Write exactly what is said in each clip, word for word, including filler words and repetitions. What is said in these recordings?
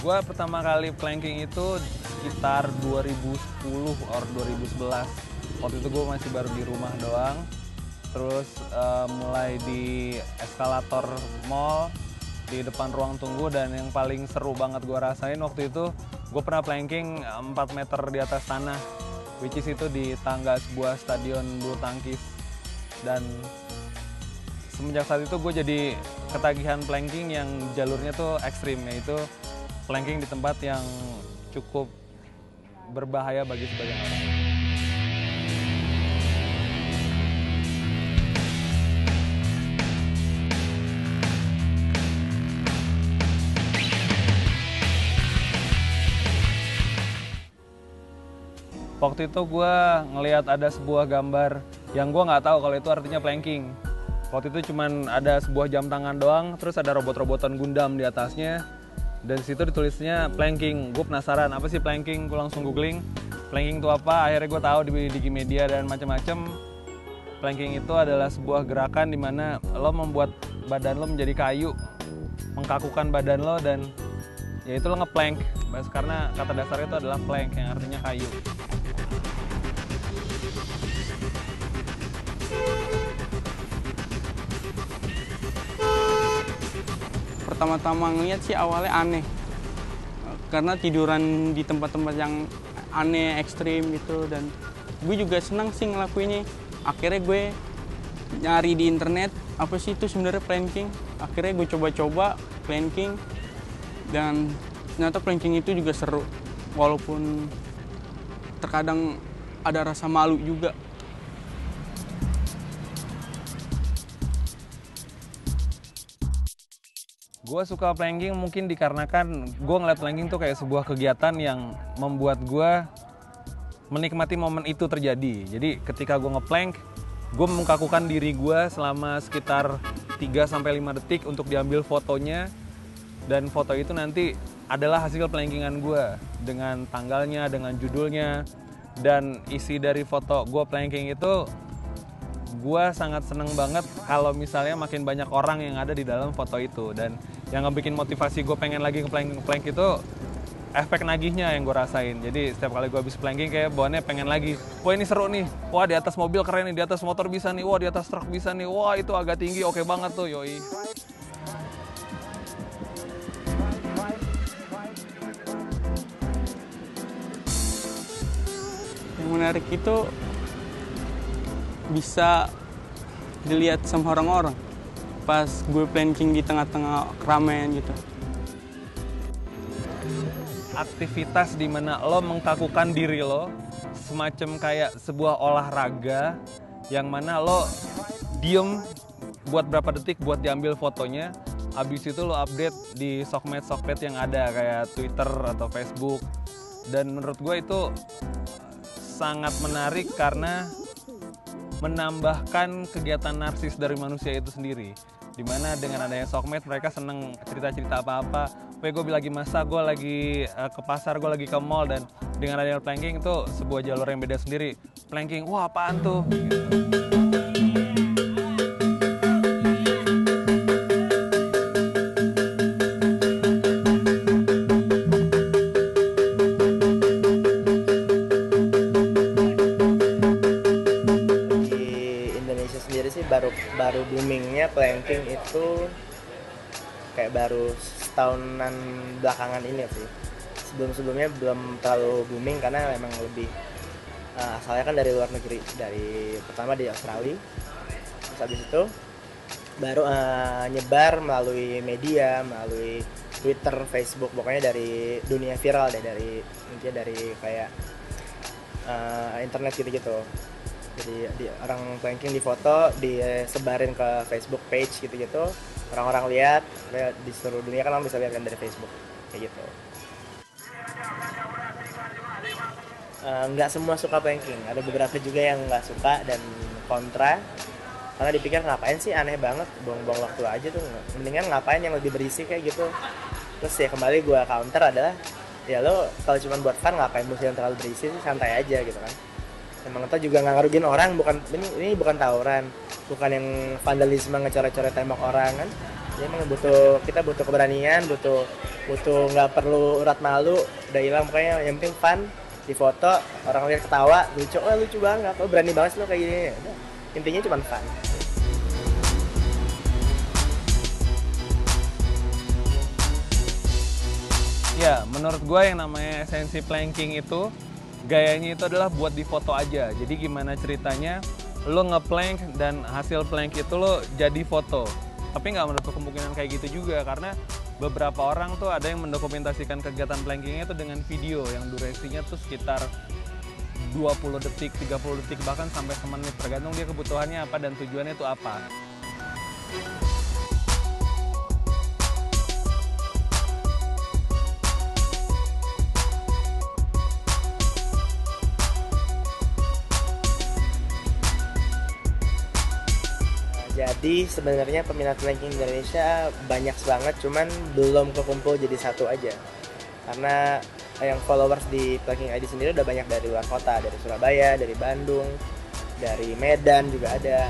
Gue pertama kali planking itu sekitar dua ribu sepuluh or dua ribu sebelas. Waktu itu gue masih baru di rumah doang. Terus uh, mulai di eskalator mall, di depan ruang tunggu, dan yang paling seru banget gue rasain waktu itu, gue pernah planking empat meter di atas tanah, which is itu di tangga sebuah stadion bulu tangkis. Dan semenjak saat itu gue jadi ketagihan planking yang jalurnya tuh ekstrim, yaitu planking di tempat yang cukup berbahaya bagi sebagian orang. Waktu itu gue ngelihat ada sebuah gambar yang gue nggak tahu kalau itu artinya planking. Waktu itu cuman ada sebuah jam tangan doang, terus ada robot-robotan Gundam di atasnya. Dan situ ditulisnya planking. Gue penasaran apa sih planking, gue langsung googling. Planking itu apa? Akhirnya gue tahu di Wikimedia dan macam-macam. Planking itu adalah sebuah gerakan di mana lo membuat badan lo menjadi kayu, mengkakukan badan lo, dan ya itu lo ngeplank. Karena kata dasarnya itu adalah plank yang artinya kayu. Pertama-tama ngeliat sih awalnya aneh, karena tiduran di tempat-tempat yang aneh, ekstrim gitu, dan gue juga senang sih ngelakuinnya. Akhirnya gue nyari di internet, apa sih itu sebenarnya planking. Akhirnya gue coba-coba planking, dan ternyata planking itu juga seru, walaupun terkadang ada rasa malu juga. Gue suka planking mungkin dikarenakan gue ngeliat planking tuh kayak sebuah kegiatan yang membuat gue menikmati momen itu terjadi. Jadi ketika gue ngeplank, gue mengkakukan diri gue selama sekitar tiga sampai lima detik untuk diambil fotonya. Dan foto itu nanti adalah hasil plankingan gue dengan tanggalnya, dengan judulnya. Dan isi dari foto gue planking itu, gue sangat seneng banget kalau misalnya makin banyak orang yang ada di dalam foto itu. Dan yang ngebikin motivasi gue pengen lagi nge-plank itu efek nagihnya yang gue rasain. Jadi setiap kali gue habis planking kayak bawaannya pengen lagi. Wah ini seru nih, wah di atas mobil keren nih, di atas motor bisa nih, wah di atas truk bisa nih, wah itu agak tinggi, oke banget tuh, yoi. Yang menarik itu bisa dilihat sama orang-orang pas gue planking di tengah-tengah keramaian gitu. Aktivitas di mana lo mengkakukan diri lo semacam kayak sebuah olahraga yang mana lo diem buat berapa detik buat diambil fotonya, habis itu lo update di sosmed-sosmed yang ada kayak Twitter atau Facebook. Dan menurut gue itu sangat menarik karena menambahkan kegiatan narsis dari manusia itu sendiri. Dimana dengan adanya sosmed mereka seneng cerita-cerita apa-apa. Weh gue lagi masak, gue lagi uh, ke pasar, gue lagi ke mall. Dan dengan adanya planking itu sebuah jalur yang beda sendiri. Planking, wah apaan tuh? Gitu. baru baru boomingnya planking itu kayak baru setahunan belakangan ini sih. Sebelum-sebelumnya belum terlalu booming karena memang lebih uh, asalnya kan dari luar negeri, dari pertama di Australia, terus habis itu baru uh, nyebar melalui media, melalui Twitter, Facebook, pokoknya dari dunia viral deh, dari mungkin dari kayak uh, internet gitu-gitu. Jadi di, orang planking di foto, disebarin ke Facebook page gitu-gitu, orang-orang lihat, di seluruh dunia kan orang bisa lihat kan dari Facebook kayak gitu. Uh, nggak semua suka planking, ada beberapa juga yang nggak suka dan kontra, karena dipikir ngapain sih, aneh banget, buang-buang waktu aja tuh, mendingan ngapain yang lebih berisi kayak gitu. Terus ya kembali gue counter adalah, ya lo kalau cuma buat fun ngapain musik yang terlalu berisi sih, santai aja gitu kan. Emang itu juga nggak ngerugiin orang, bukan ini ini bukan tawuran, bukan yang vandalisme ngecoret-coret tembok orang kan. Jadi emang butuh, kita butuh keberanian, butuh butuh nggak perlu urat malu, udah hilang pokoknya yang penting fun, di foto orang lihat ketawa lucu, oh lucu banget, oh berani banget lo kayak gini. Udah, intinya cuma fun. Ya, menurut gue yang namanya esensi planking itu gayanya itu adalah buat di foto aja. Jadi gimana ceritanya lo nge-plank dan hasil plank itu lo jadi foto. Tapi nggak menutup kemungkinan kayak gitu juga, karena beberapa orang tuh ada yang mendokumentasikan kegiatan plankingnya itu dengan video yang durasinya tuh sekitar dua puluh detik, tiga puluh detik, bahkan sampai semenit, tergantung dia kebutuhannya apa dan tujuannya itu apa. Jadi sebenarnya peminat planking di Indonesia banyak banget, cuman belum kekumpul jadi satu aja. Karena yang followers di Planking I D sendiri udah banyak dari luar kota, dari Surabaya, dari Bandung, dari Medan juga ada.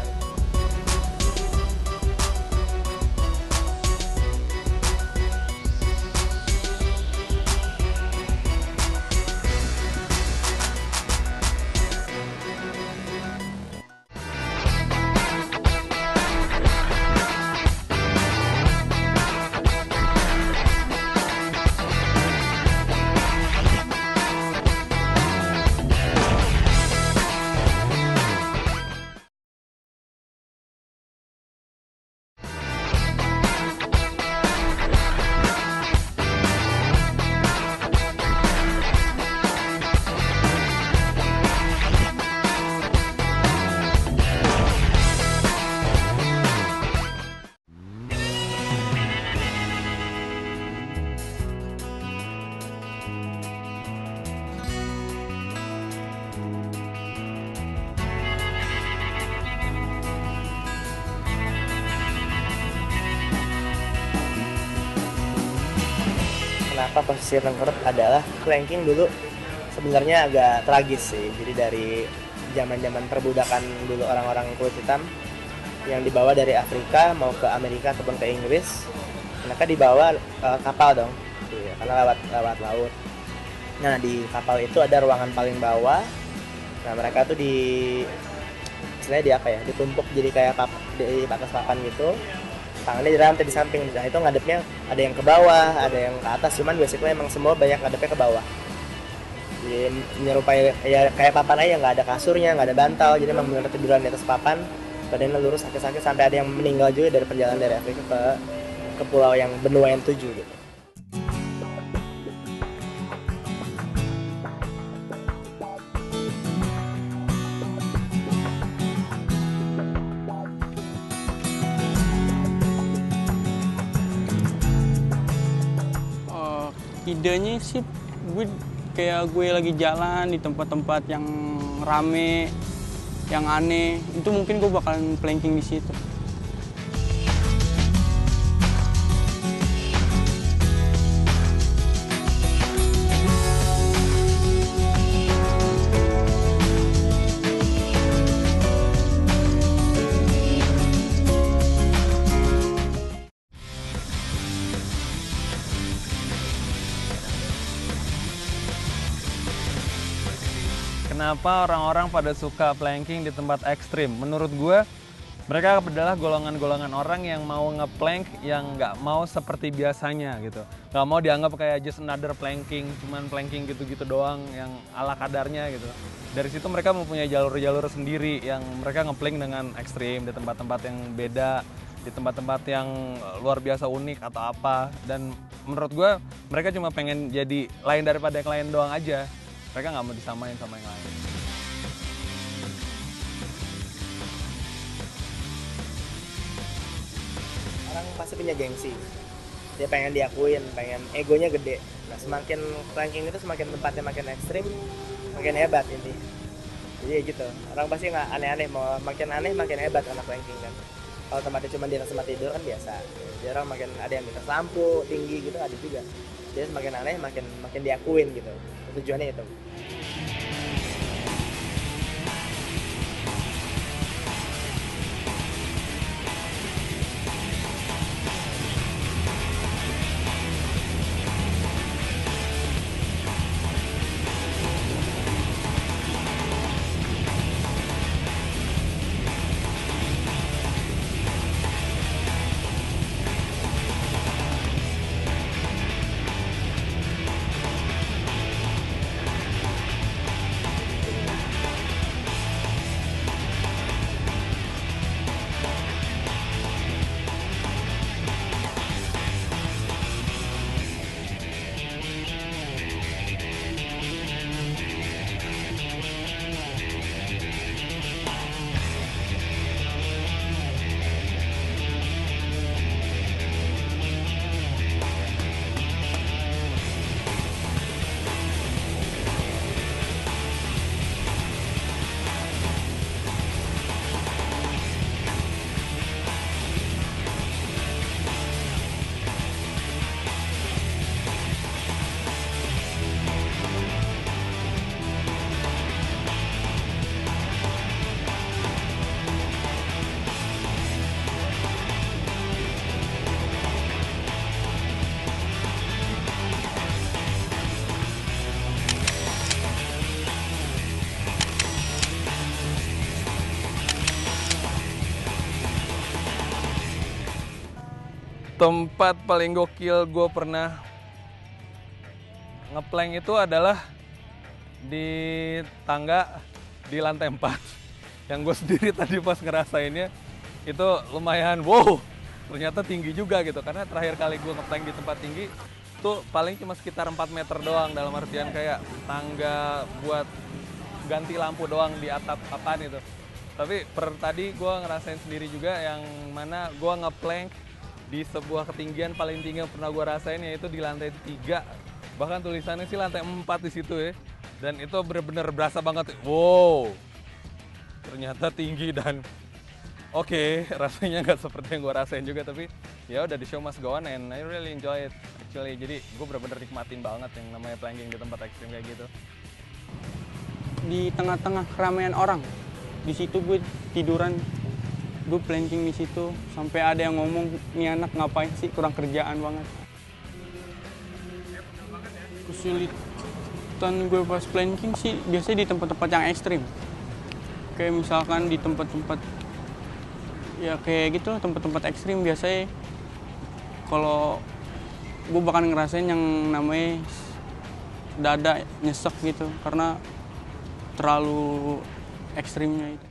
Kenapa posisi tengkurap adalah planking dulu sebenarnya agak tragis sih. Jadi dari zaman-zaman perbudakan dulu orang-orang kulit hitam yang dibawa dari Afrika mau ke Amerika ataupun ke Inggris, mereka dibawa uh, kapal dong, gitu ya, karena lewat lewat laut. Nah di kapal itu ada ruangan paling bawah. Nah mereka tuh di istilahnya di apa ya, ditumpuk jadi kayak pap, di atas papan gitu. Tangannya di rantai di samping, nah itu ngadepnya ada yang ke bawah, ada yang ke atas, cuman basically emang semua banyak ngadepnya ke bawah. Jadi menyerupai ya kayak papan aja, nggak ada kasurnya, nggak ada bantal, jadi emang benar tiduran di atas papan, badannya lurus sakit-sakit, sampai ada yang meninggal juga dari perjalanan dari Afrika ke ke pulau yang benua yang tujuh gitu. Idenya sih gue kayak gue lagi jalan di tempat-tempat yang rame, yang aneh, itu mungkin gue bakalan planking di situ. Kenapa orang-orang pada suka planking di tempat ekstrim? Menurut gue, mereka adalah golongan-golongan orang yang mau nge-plank yang nggak mau seperti biasanya gitu. Nggak mau dianggap kayak just another planking, cuman planking gitu-gitu doang yang ala kadarnya gitu. Dari situ mereka mempunyai jalur-jalur sendiri yang mereka nge-plank dengan ekstrim di tempat-tempat yang beda, di tempat-tempat yang luar biasa unik atau apa. Dan menurut gue, mereka cuma pengen jadi lain daripada yang lain doang aja. Mereka nggak mau disamain sama yang lain. Orang pasti punya gengsi, dia pengen diakuin, pengen egonya gede. Nah semakin planking itu semakin tempatnya makin ekstrim, makin hebat intinya. Jadi ya gitu, orang pasti nggak aneh-aneh, mau makin aneh makin hebat anak planking kan. Kalau tempatnya cuma di atas tempat tidur kan biasa. Jadi orang makin ada yang di atas lampu tinggi gitu ada juga. Jadi semakin aneh makin makin diakuin gitu. Tujuannya itu. Tempat paling gokil gue pernah ngeplank itu adalah di tangga di lantai empat. Yang gue sendiri tadi pas ngerasainnya itu lumayan wow, ternyata tinggi juga gitu. Karena terakhir kali gue ngeplank di tempat tinggi tuh paling cuma sekitar empat meter doang, dalam artian kayak tangga buat ganti lampu doang di atap apaan itu. Tapi per tadi gue ngerasain sendiri juga yang mana gue ngeplank di sebuah ketinggian paling tinggi yang pernah gue rasain, yaitu di lantai tiga. Bahkan tulisannya sih lantai empat di situ ya. Dan itu bener-bener berasa banget, wow, ternyata tinggi dan oke, okay, rasanya nggak seperti yang gue rasain juga. Tapi ya udah, the show must go on and I really enjoy it actually. Jadi gue bener-bener nikmatin banget yang namanya planking di tempat ekstrim kayak gitu. Di tengah-tengah keramaian orang, di situ gue tiduran, gue planking di situ sampai ada yang ngomong, ini anak ngapain sih, kurang kerjaan banget. Kesulitan gue pas planking sih biasanya di tempat-tempat yang ekstrim, kayak misalkan di tempat-tempat ya kayak gitu, tempat-tempat ekstrim biasanya kalau gue bakal ngerasain yang namanya dada nyesek gitu karena terlalu ekstrimnya itu.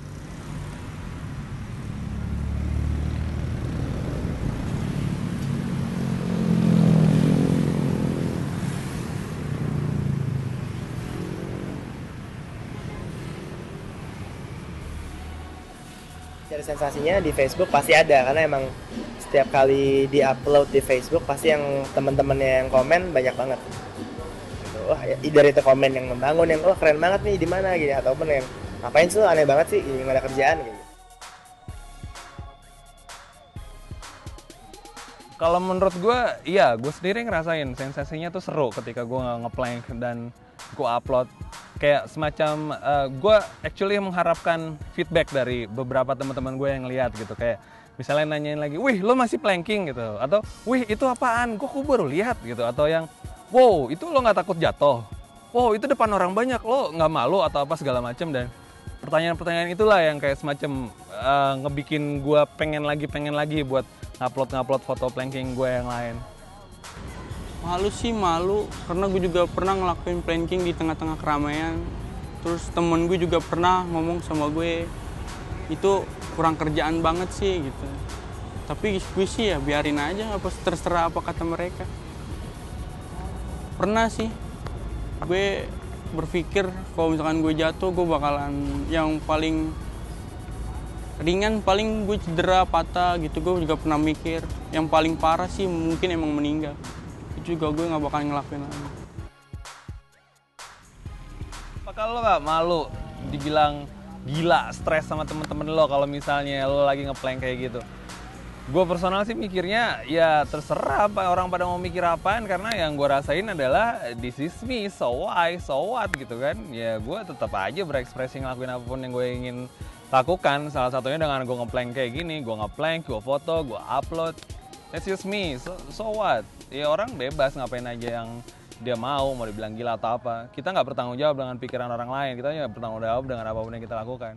Dari sensasinya di Facebook pasti ada, karena emang setiap kali di-upload di Facebook pasti yang teman-temannya yang komen banyak banget. Wah, ya, either itu komen yang membangun, yang wah keren banget nih di mana gini, ataupun yang ngapain sih aneh banget sih, nggak ada kerjaan gitu. Kalau menurut gue, iya, gue sendiri ngerasain sensasinya tuh seru ketika gue ngeplank dan gue upload. Kayak semacam, uh, gue actually mengharapkan feedback dari beberapa teman-teman gue yang lihat gitu. Kayak misalnya nanyain lagi, wih lo masih planking gitu. Atau, wih itu apaan, gue kok baru lihat gitu. Atau yang, wow itu lo gak takut jatuh. Wow itu depan orang banyak, lo gak malu atau apa segala macem. Dan pertanyaan-pertanyaan itulah yang kayak semacam uh, ngebikin gue pengen lagi, pengen lagi buat ngupload-ngupload foto planking gue yang lain. Malu sih malu, karena gue juga pernah ngelakuin planking di tengah-tengah keramaian. Terus temen gue juga pernah ngomong sama gue, itu kurang kerjaan banget sih gitu. Tapi gue sih ya biarin aja, apa terserah apa kata mereka. Pernah sih, gue berpikir kalau misalkan gue jatuh, gue bakalan yang paling ringan, paling gue cedera, patah gitu. Gue juga pernah mikir, yang paling parah sih mungkin emang meninggal. Juga gue nggak bakal ngelakuin lagi. Apakah lo gak malu dibilang gila, stres sama temen-temen lo kalau misalnya lo lagi ngeplank kayak gitu? Gue personal sih mikirnya ya terserah apa orang pada mau mikir apaan, karena yang gue rasain adalah this is me, so why, so what gitu kan. Ya gue tetap aja berekspresi ngelakuin apapun yang gue ingin lakukan. Salah satunya dengan gue ngeplank kayak gini, gue ngeplank, gue foto, gue upload. That's just me, so, so what? Ya orang bebas ngapain aja yang dia mau, mau dibilang gila atau apa. Kita nggak bertanggung jawab dengan pikiran orang lain, kita hanya bertanggung jawab dengan apapun yang kita lakukan.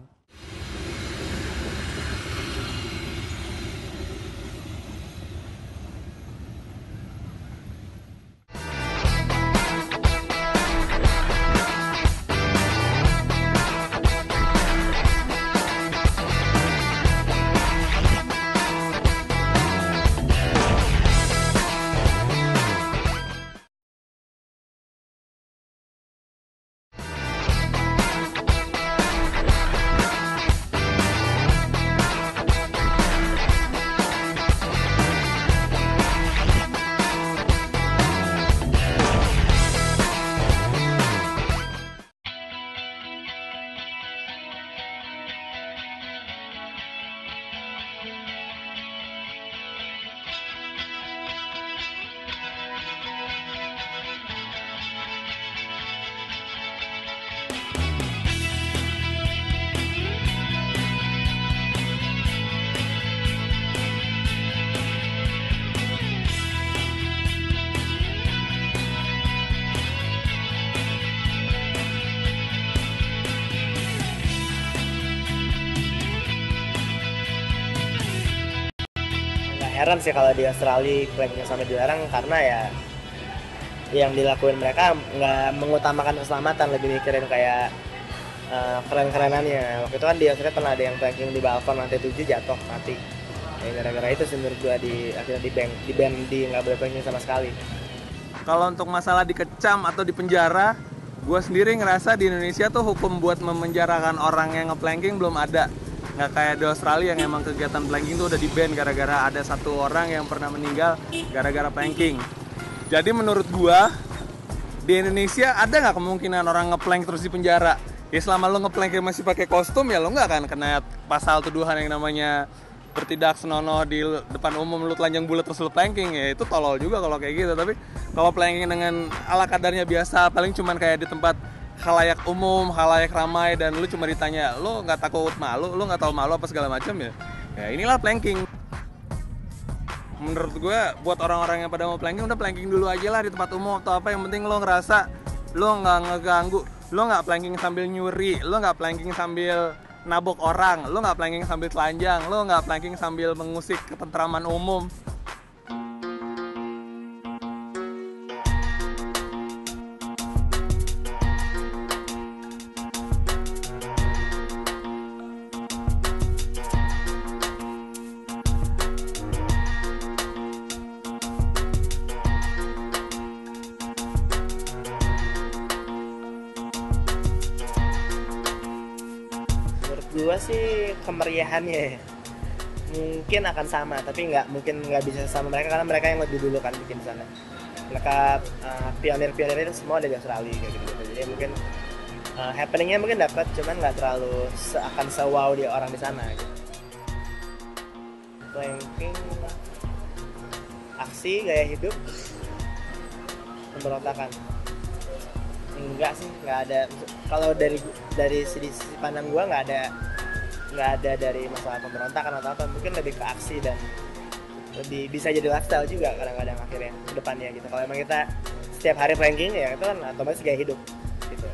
heran sih kalau di Australia plankingnya sampai dilarang, karena ya yang dilakuin mereka nggak mengutamakan keselamatan, lebih mikirin kayak uh, keren-kerenannya. Waktu itu kan di Australia pernah ada yang planking di balkon lantai tujuh jatuh mati. Ya, gara-gara itu sih menurut gua di akhirnya di ban di ban di nggak boleh planking sama sekali. Kalau untuk masalah dikecam atau dipenjara, gue sendiri ngerasa di Indonesia tuh hukum buat memenjarakan orang yang ngeplanking belum ada. Nggak kayak di Australia yang emang kegiatan planking tuh udah di ban gara-gara ada satu orang yang pernah meninggal gara-gara planking. Jadi menurut gua di Indonesia ada nggak kemungkinan orang ngeplank terus di penjara? Ya selama lo ngeplank masih pakai kostum ya lo nggak akan kena pasal tuduhan yang namanya bertindak senonoh di depan umum, lu telanjang bulat terus lu planking. Ya itu tolol juga kalau kayak gitu. Tapi kalau planking dengan ala kadarnya biasa, paling cuman kayak di tempat khalayak umum, khalayak ramai, dan lu cuma ditanya, lu nggak takut malu, lu nggak tahu malu apa segala macam ya. Ya inilah planking. Menurut gue buat orang-orang yang pada mau planking, udah planking dulu aja lah di tempat umum atau apa, yang penting lo ngerasa lo nggak ngeganggu, lo nggak planking sambil nyuri, lo nggak planking sambil nabok orang, lo nggak planking sambil telanjang, lo nggak planking sambil mengusik ketentraman umum. Gua sih kemeriahannya mungkin akan sama, tapi nggak mungkin nggak bisa sama mereka karena mereka yang lebih dulu kan bikin di sana. Mereka uh, pionir-pionir itu semua dari Australia kayak gitu, jadi mungkin uh, happeningnya mungkin dapat, cuman nggak terlalu se akan se-wow dia orang di sana gitu. Planking, aksi, gaya hidup, pemberontakan. Enggak sih, nggak ada. Kalau dari dari sisi pandang gua nggak ada nggak ada dari masalah pemberontakan atau apa, mungkin lebih ke aksi dan lebih bisa jadi lifestyle juga kadang-kadang akhirnya ke depannya gitu. Kalau emang kita setiap hari planking ya itu kan otomatis gaya hidup gitu.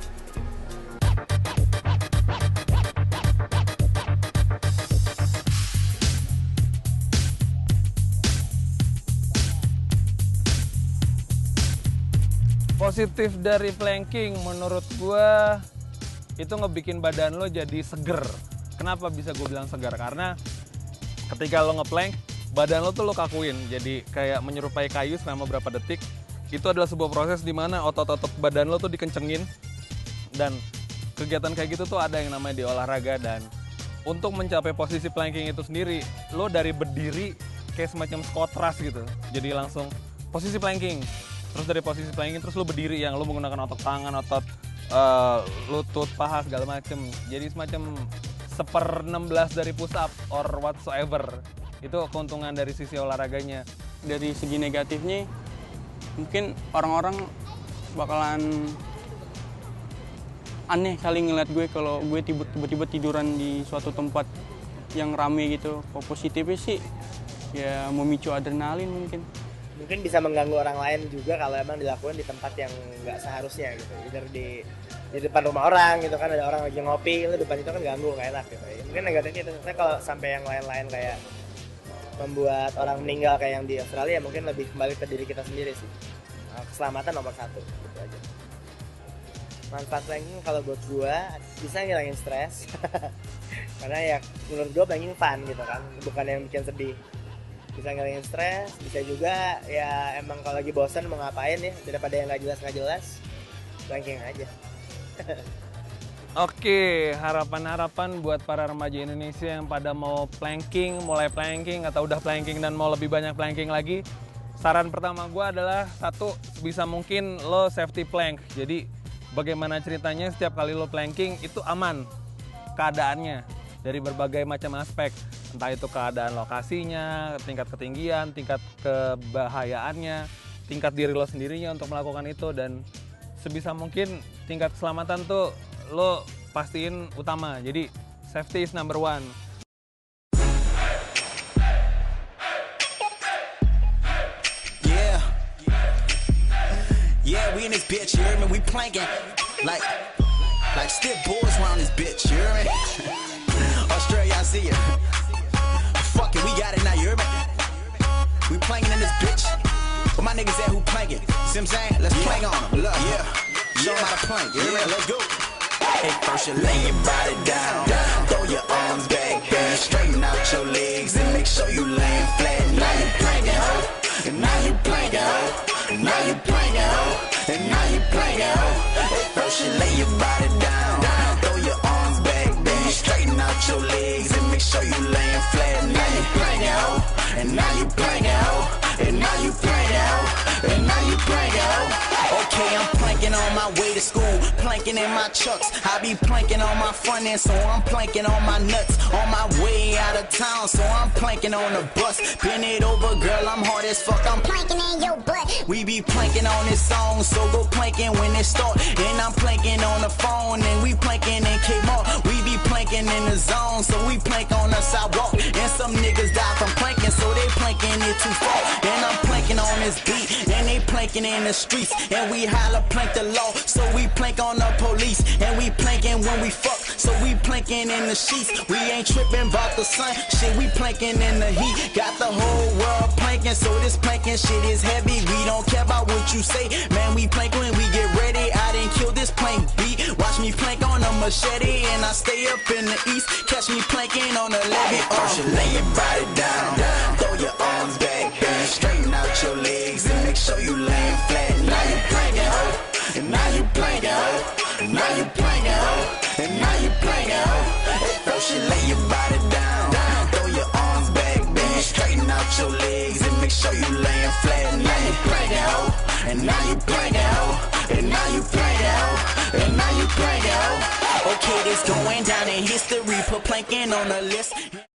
Positif dari planking menurut gua itu ngebikin badan lo jadi seger. Kenapa bisa gue bilang segar? Karena ketika lo ngeplank, badan lo tuh lo kakuin, jadi kayak menyerupai kayu selama berapa detik. Itu adalah sebuah proses di mana otot-otot badan lo tuh dikencengin, dan kegiatan kayak gitu tuh ada yang namanya di olahraga. Dan untuk mencapai posisi planking itu sendiri, lo dari berdiri kayak semacam squat thrust gitu, jadi langsung posisi planking. Terus dari posisi planking terus lo berdiri yang lo menggunakan otot tangan, otot uh, lutut, paha segala macem. Jadi semacam seper enam belas dari push up or whatsoever. Itu keuntungan dari sisi olahraganya. Dari segi negatifnya mungkin orang-orang bakalan aneh kali ngeliat gue kalau gue tiba-tiba tiduran di suatu tempat yang rame gitu. Kalau positifnya sih ya memicu adrenalin mungkin. Mungkin bisa mengganggu orang lain juga kalau emang dilakukan di tempat yang nggak seharusnya gitu. Either di di depan rumah orang gitu kan, ada orang lagi ngopi, lu depan itu kan ganggu, nggak enak gitu. Ya, mungkin negatifnya itu. Tapi kalau sampai yang lain-lain kayak membuat orang meninggal kayak yang di Australia, mungkin lebih kembali ke diri kita sendiri sih. Nah, keselamatan nomor satu gitu aja. Manfaat planking kalau buat gua bisa ngilangin stres. Karena ya menurut gua planking fun gitu kan, bukan yang bikin sedih. Bisa ngilangin stres, bisa juga ya emang kalau lagi bosan mau ngapain ya, daripada yang nggak jelas nggak jelas, planking aja. Oke, harapan-harapan buat para remaja Indonesia yang pada mau planking, mulai planking atau udah planking dan mau lebih banyak planking lagi. Saran pertama gue adalah satu, bisa mungkin lo safety plank. Jadi bagaimana ceritanya setiap kali lo planking itu aman keadaannya dari berbagai macam aspek. Entah itu keadaan lokasinya, tingkat ketinggian, tingkat kebahayaannya, tingkat diri lo sendirinya untuk melakukan itu, dan sebisa mungkin tingkat keselamatan tuh lo pastiin utama. Jadi safety is number one. Yeah, yeah, we in this bitch, you hear me? We planking like, like stiff boys around this bitch, you hear me? Australia, I see ya. Fuck it, we got it now, you hear me? We planking in this bitch. Where my niggas at who planking? See what I'm saying? Let's plank on them. Look, yeah. Show them how to plank. Yeah, let's go. Hey, first you lay your body down. Throw your arms back, then straighten out your legs and make sure you laying flat. Now you planking, ho. And now you planking, ho. And now you planking, ho. And now you planking, ho. Hey, first you lay your body down. Throw your arms back, then straighten out your legs and make sure you laying flat. Now you planking, ho. And now you planking, ho. And now you planking, ho. And now you planking, ho. Okay, I'm planking on my way to school, planking in my chucks. I be planking on my front end, so I'm planking on my nuts. On my way out of town, so I'm planking on the bus. Bend it over, girl, I'm hard as fuck. I'm planking in your butt. We be planking on this song, so go planking when it start. And I'm planking on the phone, and we planking in Kmart. We be planking in the zone, so we plank on the sidewalk. And some niggas die from planking, so they planking it too far. And I'm planking on this beat, and they planking in the streets. And we holla plank the law, so we plank on the police. And we planking when we fuck, so we planking in the sheets. We ain't tripping about the sun, shit, we planking in the heat. Got the whole world planking, so this planking shit is heavy. We don't care about what you say, man, we plank when we get ready. I didn't kill this plank beat, watch me plank on a machete. And I stay up in the east, catch me planking on the levee. First you lay your body down, throw your arms back, then straighten out your legs and make sure you laying flat. Now you planking, ho. And now you planking, ho. And now you planking, ho. And now you planking, ho. Hey, first you lay your body down, throw your arms back, then straighten out your legs and make sure you laying flat. Now you planking, ho. And now you planking, ho. And now you planking, ho. And now you planking, ho. Okay, this going down in history, put planking on the list.